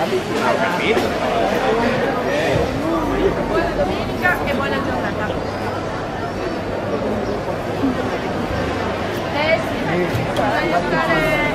Ho capito. Buona domenica e buona giornata. Sì, voglio stare